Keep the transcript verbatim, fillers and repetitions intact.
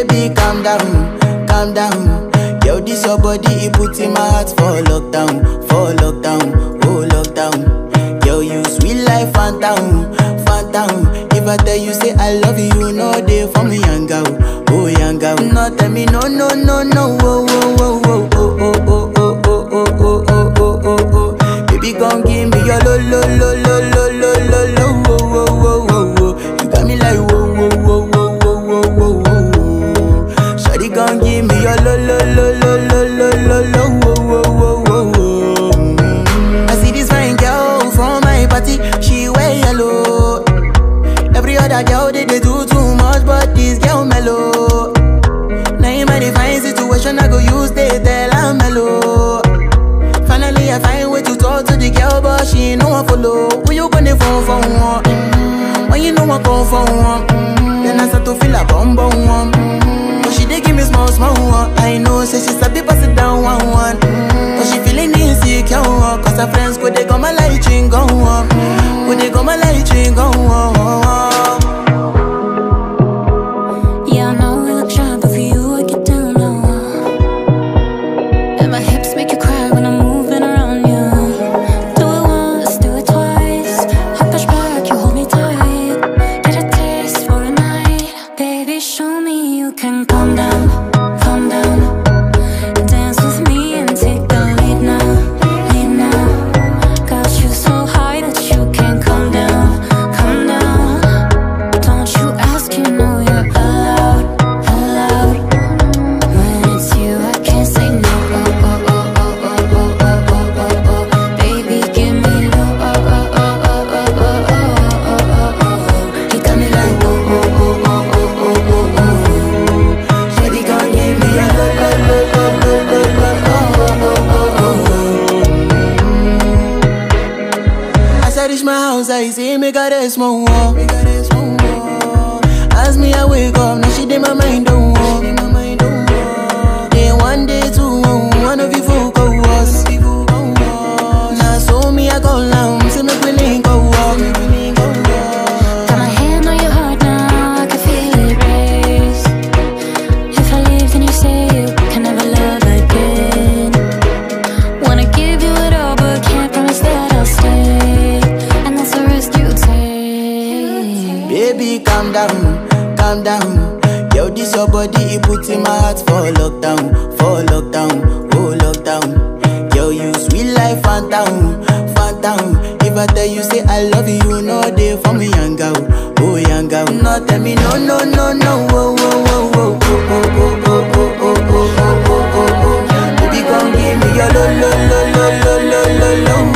Baby, calm down, calm down. Yo, this your body, it puts in my heart for lockdown, for lockdown, oh lockdown. Yo, you sweet life, phantom, phantom. If I tell you say I love you, you know they for me, yanga-oh, oh yanga-oh. No tell me no, no, no, no, oh, oh, oh, oh, oh, oh, oh, oh, oh, oh, oh, oh, oh, oh. Baby, gon' give me your lo, lo, lo, lo, lo, lo, lo, lo, oh, oh, oh, oh, oh. You got me like whoa, whoa, whoa, whoa, whoa, whoa, whoa, whoa. Shawty gon' give me your lo, lo, lo, lo, lo, lo, lo, lo, oh, oh, oh, oh, oh. I see this fine girl from my party, she wear yellow. Every other girl they, they do too much, but this girl mellow. Now in my divine situation, I go use they tell I'm mellow. Finally I find way to talk to the girl, but she ain't no one follow. Who you gonna phone for one? Mm-hmm. When you know I come for one, mm-hmm. Then I start to feel a bum bum one. Mm-hmm. But she dey give me small small one. I know say she sabi pass it down one one. Mm-hmm. But she feeling insecure, cause her friends go they go my light ring go on. Go they go my light ring go on. I say make her rest more. As me I wake up, now she did my mind don't walk. Then one day two, one of you folk go was. Now so me I go down, say make we link go walk. Got my hand on your heart now, I can feel it race. If I leave then you say you can never love again. Wanna give you it all but can't promise that I'll stay. Baby, calm down, calm down. Yo, this your body, it puts in my heart for lockdown, for lockdown, oh lockdown. Yo, you sweet life, phantom, phantom. If I tell you say I love you, you know they for me, yanga-oh, oh yanga-oh. No tell me no, no, no, no, oh, oh, oh, oh, oh, oh, oh, oh, oh, oh, oh, oh, oh, oh. Baby, gon' give me your lo, lo, lo, lo, lo, lo, lo, lo.